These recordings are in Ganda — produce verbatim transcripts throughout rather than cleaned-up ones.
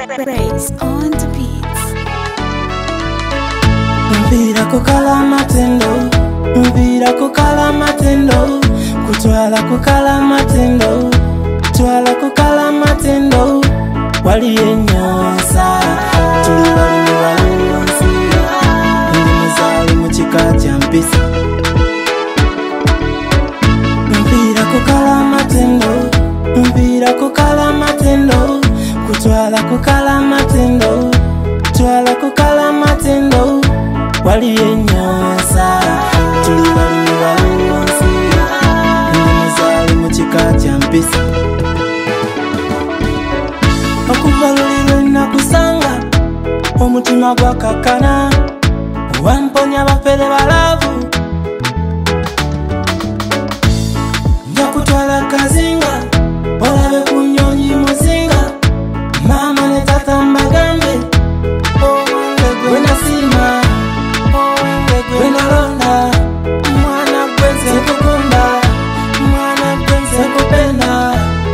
Praise on the beats. Mvira kukala matendo, mvira kukala matendo, kutwala kukala matendo, kutwala kukala matendo, waliyenyosa tuli wali walionsi, ndi muzali muchika champisa. Mvira kukala matendo, mvira kukala matendo, kutwala kukala matendo, kutwala kukala matendo, waliyenyosa tuli wali walionsi, ndi muzali muchika champisa. Okuvalulirwe nakusanga omutima gwakakana, wamponya bafere balavu, njakutwala kazinga olabe kunyonyi muzinga, mama ne tata mbagambe wenasima wenalonda mwana gwenze kukumba mwana gwenze kupenda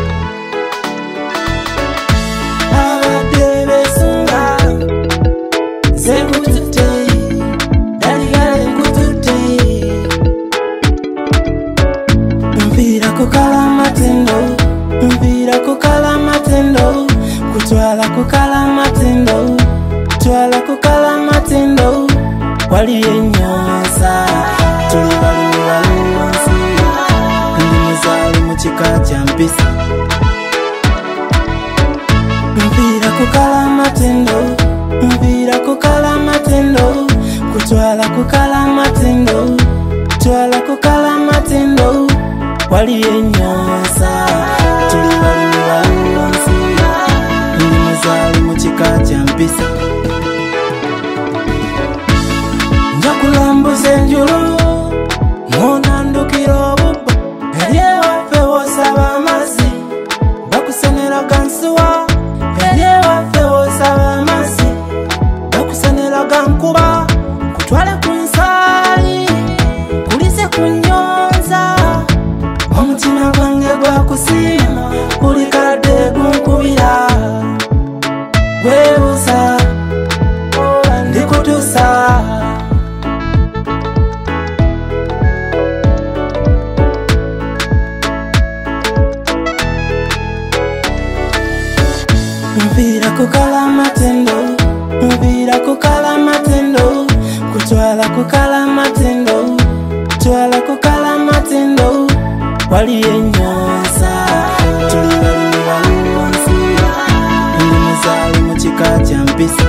abadde besunga zenkutute daligale nkutute. Mvira kukala matendo, mvira kukala matendo, kutwala kukala matendo, kutwala kukala matendo, waliyenyosa tuli wali walionsi, ndi muzali muchika champisa. Mvira kukala matendo, mvira kukala matendo, kutwala kukala matendo, kutwala kukala matendo, waliyenyosa tuli wali walionsi, ndi muzali muchika champisa. Njakulambuza enjulu ngonandukira obubba, eri ewaffe wosaba amazzi bakuseneraga nsuwa, eri ewaffe wosaba amazzi bakuseneraga nkuba, kutwale ku nsaali kulise ku nnyonza, omutima gwange gwakusiima buli kadde gunkubira, gwebuusa ndikutuusa. Mvira kukala matendo, mvira kukala matendo, kutwala kukala matendo, kutwala kukala matendo, waliyenyosa tuli wali walionsi, ndi muzali muchika champisa.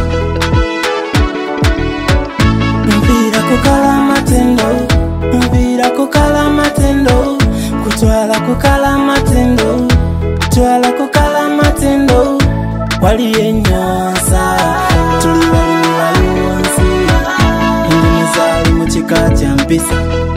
Mvira kukala matendo, mvira kukala matendo, kutwala kukala matendo, kutwala kukala matendo, waliyenyosa tuli wali walionsi, ndi muzali muchika champisa.